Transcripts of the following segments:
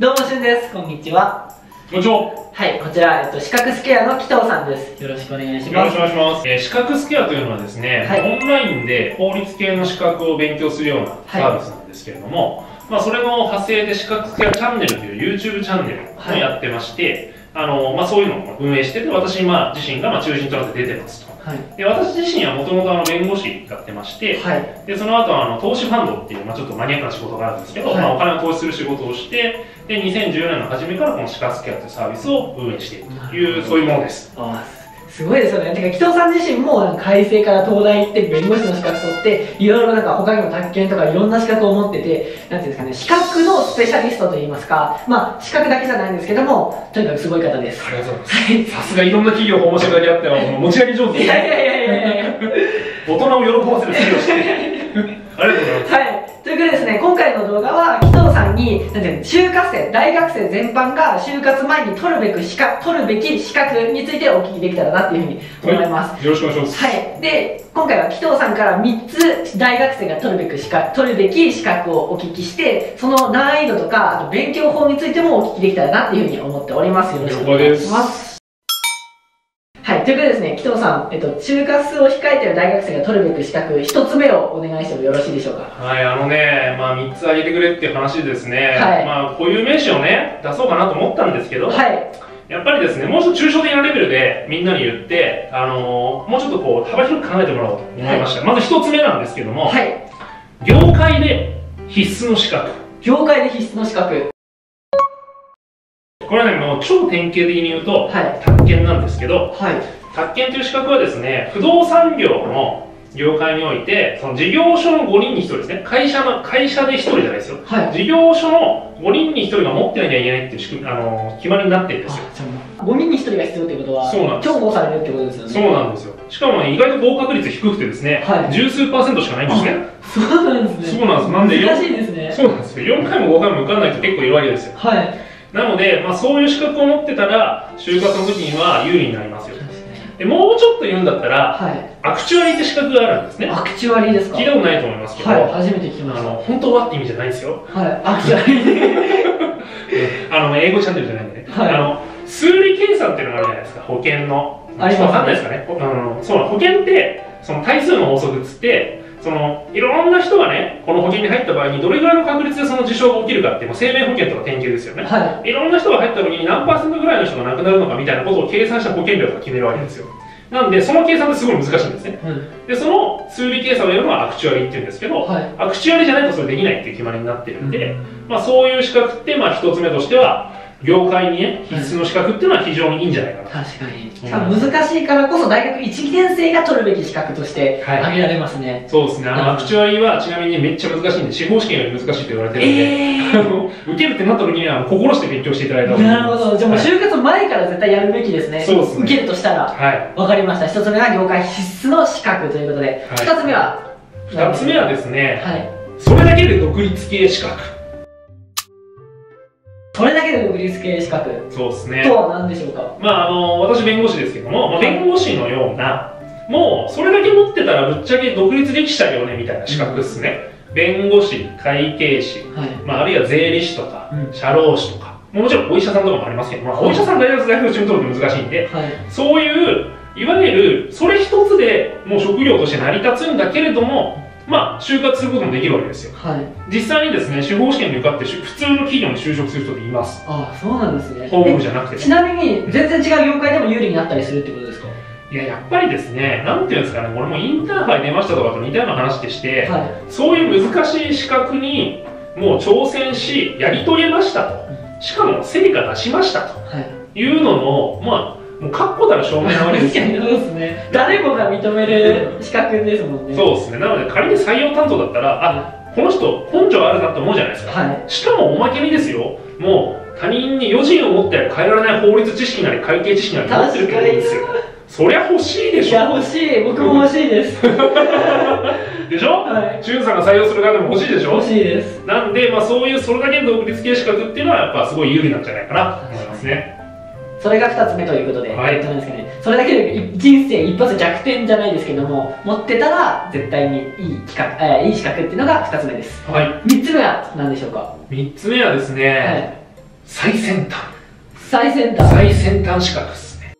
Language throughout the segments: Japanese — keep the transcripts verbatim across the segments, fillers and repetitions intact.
どうもしゅんです。こんにちは。 こんにちは。 はい、こちら、えっと、視覚スケアの紀藤さんです。よろしくお願いします。 よろしくお願いします。えー、視覚スケアというのはですね、はい、オンラインで法律系の資格を勉強するようなサービスなんですけれども、はい、まあそれの派生で視覚スケアチャンネルという YouTube チャンネルをやってまして、はい、あのまあ、そういうのを運営してて、私、まあ、自身がまあ中心となって出てますと。はい、で私自身はもともと弁護士やってまして、はい、でその後はあの投資ファンドっていう、まあ、ちょっとマニアックな仕事があるんですけど、はい、まあ、お金を投資する仕事をしてでにせんじゅうねんの初めからこの視覚スケアというサービスを運営しているというそういうものです。 あすごいですよね。てか紀藤さん自身も開成から東大行って弁護士の資格取っていろいろなんか他にも宅建とかいろんな資格を持ってて、なんていうんですかね、資格のスペシャリストといいますか、まあ資格だけじゃないんですけども、とにかくすごい方です。 ありがとうございます。さすがいろんな企業を訪問していただきあっては持ち上げ上手です。 いやいやいやいやいや大人を喜ばせる作業をしてありがとうございます。 はい、ということでですね、今回の動画は紀藤さんになんていうの、就活生、大学生全般が就活前に取るべく資格、取るべき資格についてお聞きできたらなっていうふうに思います。 はい、よろしくお願いします。 はい、で今回は紀藤さんからみっつ大学生が取るべく資格、取るべき資格をお聞きして、その難易度とかあと勉強法についてもお聞きできたらなっていうふうに思っております。よろしくお願いします。はい、ということでですね、紀藤さん、えっと、就活を控えている大学生が取るべく資格、ひとつめをお願いしてもよろしいでしょうか。 はい、あのね、まあ、みっつ挙げてくれっていう話でですね、はい、まあ、固有名詞をね、出そうかなと思ったんですけど、はい、やっぱりですね、もうちょっと抽象的なレベルでみんなに言って、あのー、もうちょっとこう、幅広く考えてもらおうと思いました。はい、まずひとつめなんですけども、はい、業界で必須の資格。 業界で必須の資格。 これはね、もう超典型的に言うと、はい、宅建なんですけど、はい、宅建という資格はですね、不動産業の業界において、その事業所のごにんにひとりですね、会社の会社でひとりじゃないですよ、はい、事業所のごにんにひとりが持ってなきゃいけないっていう仕組み、あの決まりになってるんですよ。 ごにんにひとりが必要ってことは、そうなんです、重宝されるってことですよね。 そうなんですよ。しかも、ね、意外と合格率低くてですね、はい、十数パーセントしかないんですね。 そうなんですね。 そうなんです。なんで難しいですね。 そうなんですよ。よんかいもごかいも受かんないと結構いるわけですよ。はい。なので、まあ、そういう資格を持ってたら就活の時には有利になりますよ。でもうちょっと言うんだったら、はい、アクチュアリーって資格があるんですね。 アクチュアリーですか？ 聞いたことないと思いますけど、はい、 初めて聞きました。 あの本当はって意味じゃないですよ。 はい、アクチュアリーあの英語チャンネルじゃないんでね、はい、あの数理計算っていうのがあるじゃないですか、保険の。ありますね。わかんないですかね。あのそう保険ってその対数の法則っつって、そのいろんな人がね、この保険に入った場合にどれぐらいの確率でその事象が起きるかって、もう生命保険とか典型ですよね、はい、いろんな人が入った時に何パーセントぐらいの人が亡くなるのかみたいなことを計算した保険料が決めるわけですよ。なんでその計算ってすごい難しいんですね、うん、でその数理計算をやるのはアクチュアリーっていうんですけど、はい、アクチュアリーじゃないとそれできないっていう決まりになってるんで、うん、まあ、そういう資格ってまあ一つ目としては業界にね、必須の資格っていうのは非常にいいんじゃないかな。 確かに。難しいからこそ大学いちねん生が取るべき資格として挙げられますね。はい、 そうですね。あの、アクチュアリーはちなみにめっちゃ難しいんで、司法試験より難しいと言われてるので、えー、あの受けるってなった時には心して勉強していただいた方がいい。 なるほど。じゃあもう就活前から絶対やるべきですね。そうですね。受けるとしたら。はい。わかりました。一つ目は業界必須の資格ということで、二、はい、つ目は二つ目はですね、はい、それだけで独立系資格。 それだけで独立系資格そうですねとは何でしょうか。 まああの私弁護士ですけども、まあ、弁護士のようなもうそれだけ持ってたらぶっちゃけ独立できちゃうよねみたいな資格ですね、うん、弁護士、会計士、はい、まあ、あるいは税理士とか、うん、社労士とか、もちろんお医者さんとかもありますけど、まあ、お医者さん大学大学中に取るの難しいんで、はい、そういういわゆるそれ一つでもう職業として成り立つんだけれども、まあ、就活することもできるわけですよ。はい、実際にですね、司法試験に受かって普通の企業に就職する人っています。 ああ、そうなんですね。 法務じゃなくて、ね、 ちなみに全然違う業界でも有利になったりするってことですか？ いや、やっぱりですね、なんていうんですかね、俺もインターハイ出ましたとかと似たような話でして、はい、そういう難しい資格にもう挑戦し、やり遂げましたと、しかも成果出しましたと、はい、いうのの、まあ、もう確固たる証明なわけですよ。 確かにそうですね。誰もが認める資格ですもんね。 そうですね。なので仮に採用担当だったら、あ、この人根性あるなと思うじゃないですか。はい、しかもおまけにですよ、もう他人に余人を持って変えられない法律知識なり会計知識なり持ってるってことですよ。そりゃ欲しいでしょ。 いや、欲しい。僕も欲しいです。 でしょ？はい。しゅんさんが採用する方も欲しいでしょ？ 欲しいです。 なんで、まあそういうそれだけの独立系資格っていうのはやっぱすごい有利なんじゃないかなと思いますね。 それがふたつめということで、はい、なんですかね、それだけで人生一発逆転じゃないですけども、持ってたら絶対にいい企画、えー、いい資格っていうのがふたつめです。はい、みっつめは何でしょうか？ みっつめはですね、 最先端。 最先端。 最先端資格ですね。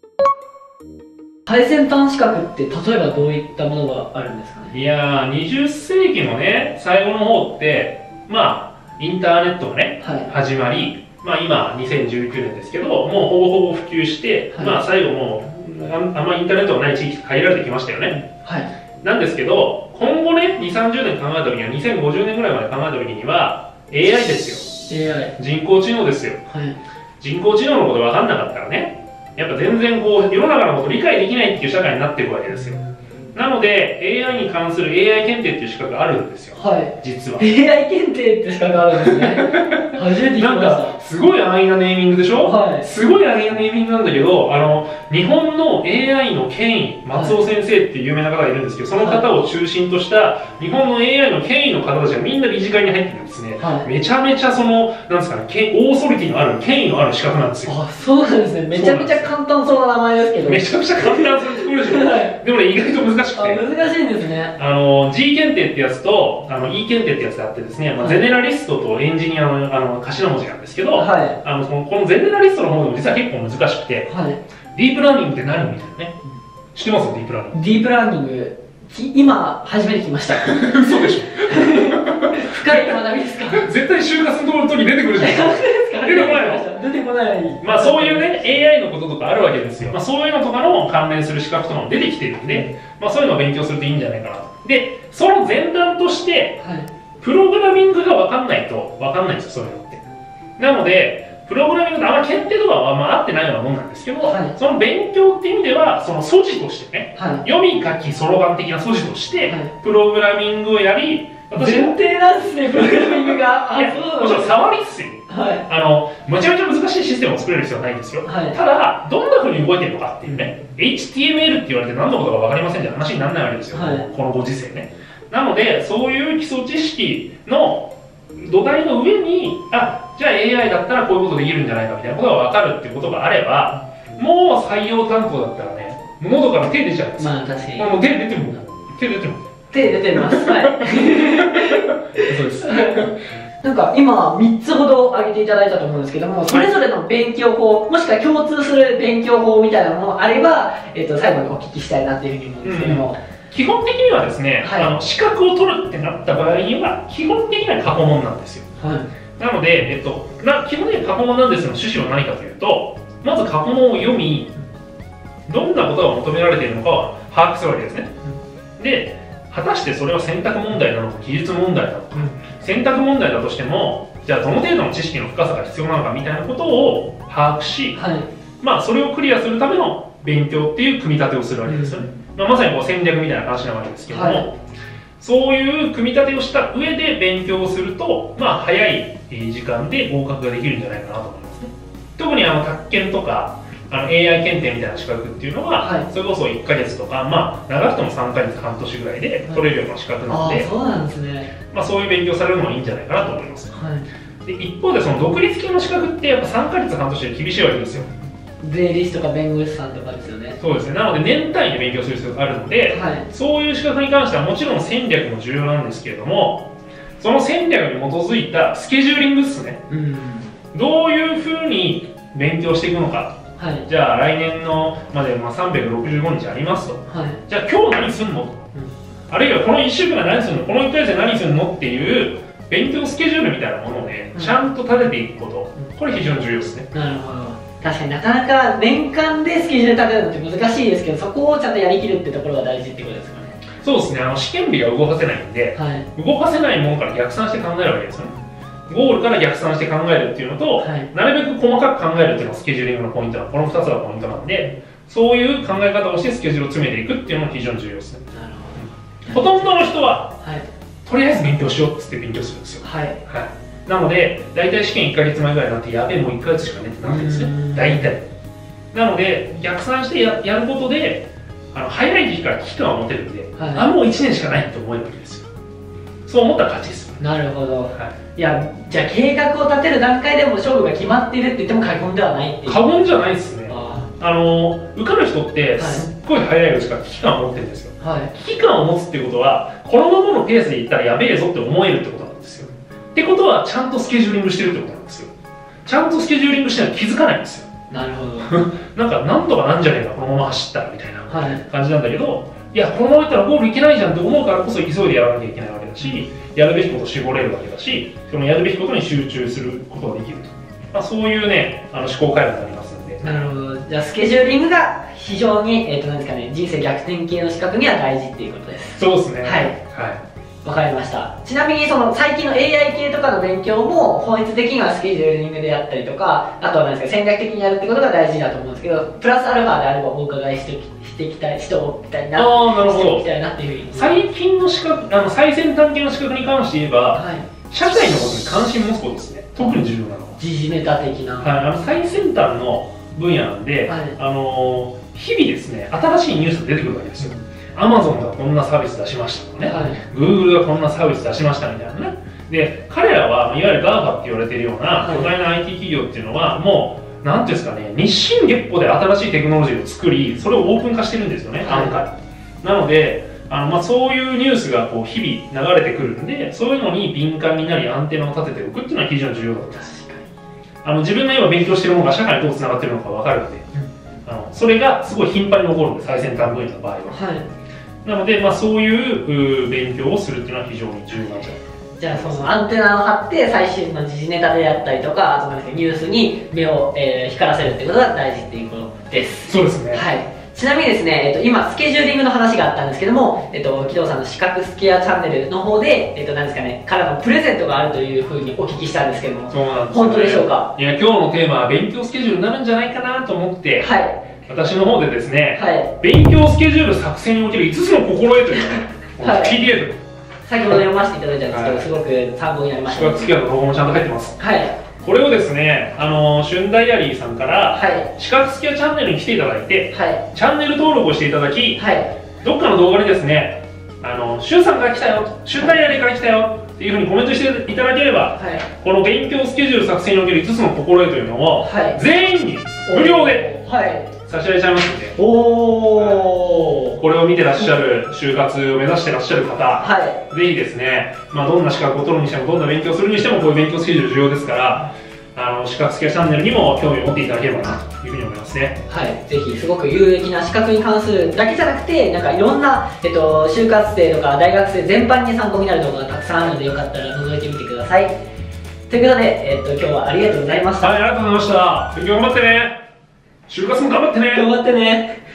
最先端資格って例えばどういったものがあるんですかね。 いやー、にじゅっせいきのね、最後の方って、まあ、インターネットがね、はい、始まり、まあ今、にせんじゅうきゅうねんですけど、もうほぼほぼ普及して、はい、まあ最後もうあ、あんまインターネットがない地域って限られてきましたよね。はい。なんですけど、今後ね、に、さんじゅうねん考えた時には、にせんごじゅうねんぐらいまで考えた時には、エーアイ ですよ。エーアイ。人工知能ですよ。はい。人工知能のこと分かんなかったらね、やっぱ全然こう、世の中のこと理解できないっていう社会になっていくわけですよ。なので エーアイ に関する エーアイ 検定っていう資格があるんですよ。はい。実は エーアイ 検定って資格があるんですね。初めて聞きました。なんかすごい安易なネーミングでしょ。はい。すごい安易なネーミングなんだけど、あの日本の エーアイ の権威、松尾先生っていう有名な方がいるんですけど、その方を中心とした日本の エーアイ の権威の方たちがみんな理事会に入ってるんですね。はい。めちゃめちゃそのなんですかね、オーソリティのある権威のある資格なんですよ。あ、そうなんですね。めちゃめちゃ簡単そうな名前ですけど。めちゃくちゃ簡単そうに聞こえるでしょ。はい。でもね、意外と難しくて。あ、難しいんですね。あの G 検定ってやつとあの E 検定ってやつがあってですね、まあ、ゼネラリストとエンジニアのあの頭文字なんですけど、はい、あのこのこのゼネラリストの方でも実は結構難しくて、はい、ディープラーニングって何みたいなね、知ってますディープラーニング。ディープラーニング今初めて聞きました。そうでしょ。深い学びですか。絶対就活の時出てくるじゃないですか。出てこないの。出てこない。まあそういうね エーアイ のこととかあるわけですよ。まあそういうのとかの関連する資格とかも出てきてるんで、まあそういうのを勉強するといいんじゃないかなと。で、その前段として、はい、プログラミングが分かんないと分かんないんですよ、そういうのって。なので、プログラミングってあんま検定とかはまあ合ってないようなもんなんですけど、はい、その勉強っていう意味では、その素地としてね、はい、読み書きそろばん的な素地として、はい、プログラミングをやり、私前提なんですね、プログラミングが。いや、もちろん触りっすよ。はい、あのめちゃめちゃ難しいシステムを作れる必要はないんですよ。はい、ただ、どんなふうに動いてるのかっていうね、エイチティーエムエル って言われて何のことか分かりませんって話にならないわけですよ、はい、このご時世ね。なので、そういう基礎知識の土台の上に、あ、じゃあ エーアイ だったらこういうことできるんじゃないかみたいなことが分かるっていうことがあれば、もう採用担当だったらね、喉から手出ちゃうんですよ。まあ確かに。もう手出ても手出ても手出てます。はい。そうです。なんか今みっつほど挙げていただいたと思うんですけども、それぞれの勉強法、もしくは共通する勉強法みたいなものがあれば、えっと最後にお聞きしたいなっていうふうに思うんですけども。うん、基本的にはですね、はい、あの資格を取るってなった場合には基本的には過去問なんですよ。はい、なので、えっと、な基本的には過去問なんですの趣旨は何かというと、まず過去問を読み、どんなことが求められているのかを把握するわけですね。うん、で、果たしてそれは選択問題なのか技術問題なのか、うん、選択問題だとしても、じゃあどの程度の知識の深さが必要なのかみたいなことを把握し、はい、まあそれをクリアするための勉強っていう組み立てをするわけですよね。うん、まあ、まさにこう戦略みたいな話なわけですけども、はい、そういう組み立てをした上で勉強をすると、まあ早い時間で合格ができるんじゃないかなと思いますね。特にあの宅建とかあの エーアイ 検定みたいな資格っていうのは、はい、それこそいっかげつとか、まあ長くてもさんかげつ半年ぐらいで取れるような資格なので、はい、そうなんですね。まあそういう勉強されるのがいいんじゃないかなと思います。はい、で一方でその独立系の資格ってやっぱさんかげつ半年で厳しいわけですよ。税理士とか弁護士さんとかですよね。そうですね。なので年単位で勉強する必要があるので、はい、そういう資格に関してはもちろん戦略も重要なんですけれども、その戦略に基づいたスケジューリングですね。うん、どういうふうに勉強していくのか。はい、じゃあ来年のまでまあさんびゃくろくじゅうごにちありますと、はい、じゃあ今日何すんのと、うん、あるいはこのいっしゅうかん何するの、このいっかげつで何するのっていう勉強スケジュールみたいなものをね、うん、ちゃんと立てていくこと、これ非常に重要ですね。なるほど。確かになかなか年間でスケジュール立てるのって難しいですけど、そこをちゃんとやりきるってところが大事ってことですかね。そうですね。あの試験日が動かせないんで、はい、動かせないものから逆算して考えるわけですよね。ゴールから逆算して考えるっていうのと、はい、なるべく細かく考えるっていうのがスケジューリングのポイントなの。このふたつがポイントなんで、そういう考え方をしてスケジュールを詰めていくっていうのも非常に重要ですね。なるほど。ほとんどの人は、はい、とりあえず勉強しようっつって勉強するんですよ。はい、はい、なので大体試験いっかげつまえぐらいになって、やべえもういっかげつしかねってなってるんですね、大体。なので逆算して や, やることで、あの早い時期から危機感を持てるんで、はい、あもういちねんしかないって思えるわけですよ。そう思ったら勝ちです。なるほど。はい、いや、じゃあ計画を立てる段階でも勝負が決まっているって言っても過言ではないっていう。過言じゃないですね。あ, あの受かる人ってすっごい早いうちから危機感を持ってるんですよ。はい、危機感を持つっていうことは、このままのペースでいったらやべえぞって思えるってことなんですよ。ってことはちゃんとスケジューリングしてるってことなんですよ。 ちゃんとスケジューリングしてないと気づかないんですよ。 なるほどなんかなんとかなんじゃねえかこのまま走ったらみたいなはい感じなんだけど、いやこのままいったらゴールいけないじゃんって思うからこそ急いでやらなきゃいけないわけだし、やるべきことを絞れるわけだし、そのやるべきことに集中することができると、まあ、そういうねあの思考回路になりますんで。 なるほど。じゃあスケジューリングが非常に、えーとなんですかね、人生逆転系の資格には大事っていうことです。 そうですね。 はい、 はい、 わかりました。ちなみにその最近の エーアイ 系とかの勉強も本質的にはスケジューリングであったりとか、あとは何ですか、戦略的にやるってことが大事だと思うんですけど、プラスアルファであればお伺いしてしていきたいしておきたいな、 ああなるほど、 していきたいなっていうふうに。 最近の資格、あの最先端系の資格に関して言えば、 はい、 社会のことに関心を持つことですね。特に重要なのは時事ネタ的な、 はい、あの最先端の分野なんで、 はい、 あのー、日々ですね新しいニュースが出てくるわけですよ。アマゾンがこんなサービス出しましたとかね、はい、Google がこんなサービス出しましたみたいなね。で彼らはいわゆる ガーファ って言われているような巨大な アイティー 企業っていうのはもうなんていうんですかね、日進月歩で新しいテクノロジーを作り、それをオープン化してるんですよね、案外。なのであの、まあ、そういうニュースがこう日々流れてくるんで、そういうのに敏感になりアンテナを立てておくっていうのは非常に重要だと思います。あの自分が今勉強しているものが社会にどうつながっているのか分かるので、うん、あのそれがすごい頻繁に起こるので、最先端分野の場合は。はい、なので、まあ、そういう勉強をするっていうのは非常に重要なんじゃないか。 じゃあそのアンテナを張って最新の時事ネタであったりとか、あとなんかニュースに目を、えー、光らせるっていうことが大事っていうことです。 そうですね。 はい。ちなみにですね、えっと、今スケジューリングの話があったんですけども、えっと、木戸さんの資格スケアチャンネルの方で、えっと、なんですかね、からのプレゼントがあるというふうにお聞きしたんですけども、 そうなんです、ね、 本当でしょうか？ いや、今日のテーマは勉強スケジュールになるんじゃないかなと思って、はい、私の方でですね、はい、勉強スケジュール作成におけるいつつの心得というのを、はい、ピーディーエフ先ほど読ませていただいたんですけど、はい、すごく参考になりました、ね。 資格スケアのロゴもちゃんと入ってます。はい。これをですね、あのシュンダイアリーさんから、はい、資格スケアチャンネルに来ていただいて、はい、チャンネル登録をしていただき、はい、どっかの動画にですね、あのシュンさんから来たよ、シュンダイアリーから来たよっていうふうにコメントしていただければ、はい、この勉強スケジュール作成におけるいつつの心得というのを、はい、全員に無料で、はい、差し上げちゃいますので、おー、これを見てらっしゃる、就活を目指してらっしゃる方、はい、ぜひですね、まあ、どんな資格を取るにしてもどんな勉強をするにしてもこういう勉強スケジュール重要ですから、あの資格スケアチャンネルにも興味を持っていただければなというふうに思いますね。はい、ぜひすごく有益な資格に関するだけじゃなくて、なんかいろんな、えっと、就活生とか大学生全般に参考になる動画がたくさんあるので、よかったら覗いてみてください。ということで、えっと、今日はありがとうございました。はい、ありがとうございました。勉強頑張ってね。就活も頑張ってね。頑張ってね。